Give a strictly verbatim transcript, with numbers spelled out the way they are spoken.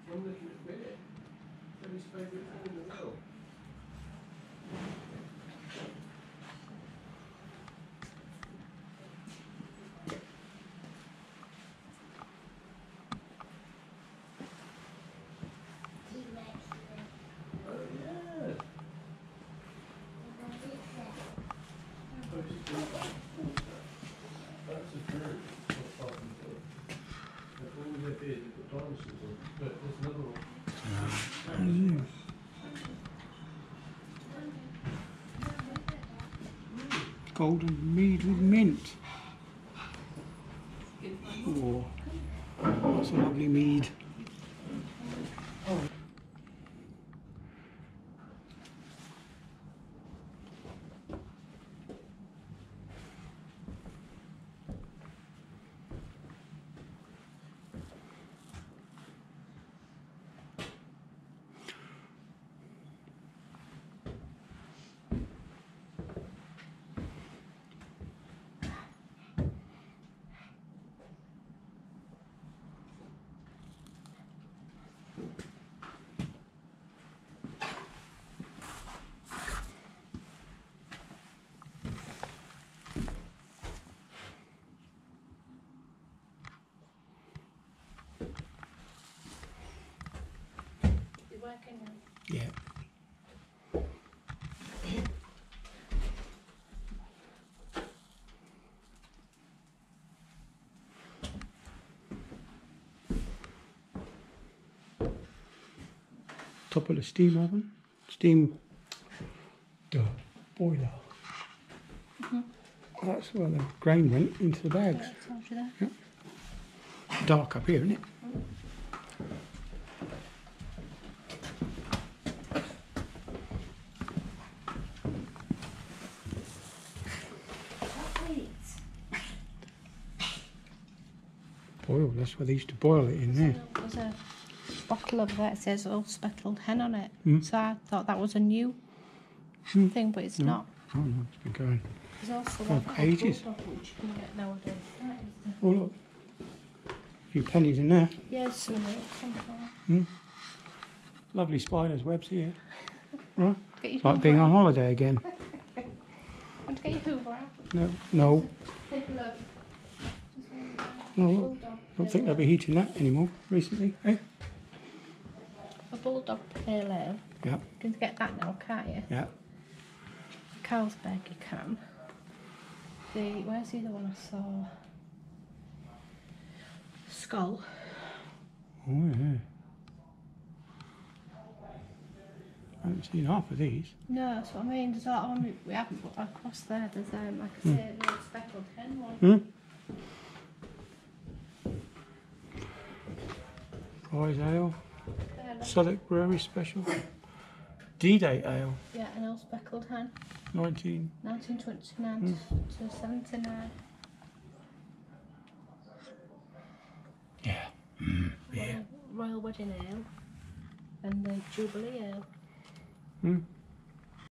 I'm looking at beer. That's his favourite thing in the world. That's a bird. All their beers have got dinosaurs on, but there's another one. Golden mead with mint. Oh, that's a lovely mead. Working now. Yeah. Top of the steam oven, steam the boiler. Mm-hmm. That's where the grain went into the bags. Yeah, I told you that. Yep. Dark up here, isn't it? Mm. Boil, that's where they used to boil it in there. There's a bottle over there that says Old Speckled Hen on it. Mm. So I thought that was a new Mm. thing, but it's No. not. Oh no, it's been going. There's also Oh, one called ages. Bulldog, which you can get nowadays. That is Oh look, a few pennies in there. the... Yeah, some milk, something Mm. Lovely spiders' webs here. Right, Get your it's like Hoover being on out. holiday again. Want to get your Hoover out? No, no, Take a look. no. Bulldog. I don't think they'll be heating that anymore recently, eh? A Bulldog Pale Ale. Yeah, You can get that now, can't you? yeah. Carlsberg you can. The, where's the other one I saw? Skull. Oh yeah. I haven't seen half of these. No, that's what I mean. There's that one we haven't put across there. There's um, like I Hmm. say, the Old Speckled Hen one. Hmm? Prize Ale, There, look. Southwark Brewery Special, D-Day Ale, Yeah, an Old Speckled Hen. nineteen. nineteen twenty-nine Hmm. to seventy-nine. Yeah. Mm, yeah. Royal, Royal Wedding Ale. And the Jubilee Ale. Hmm.